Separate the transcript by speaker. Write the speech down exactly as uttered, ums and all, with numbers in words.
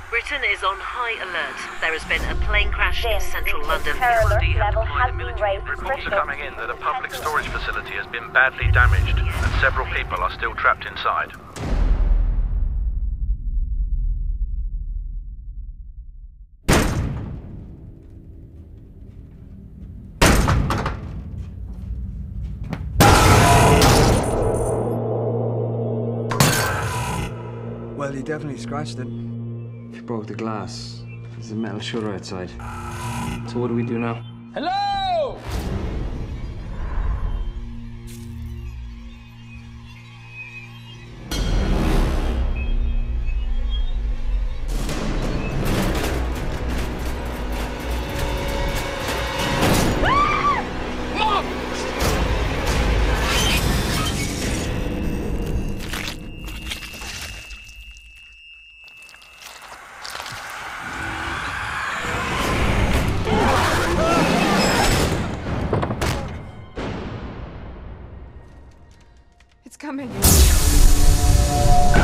Speaker 1: Britain is on high alert. There has been a plane crash in central London.
Speaker 2: Terror alert level has been raised.
Speaker 3: Reports are coming in that a public storage facility has been badly damaged and several people are still trapped inside.
Speaker 4: Well, he definitely scratched it.
Speaker 5: He broke the glass. There's a metal shutter outside. So what do we do now?
Speaker 6: Hello!
Speaker 7: It's coming.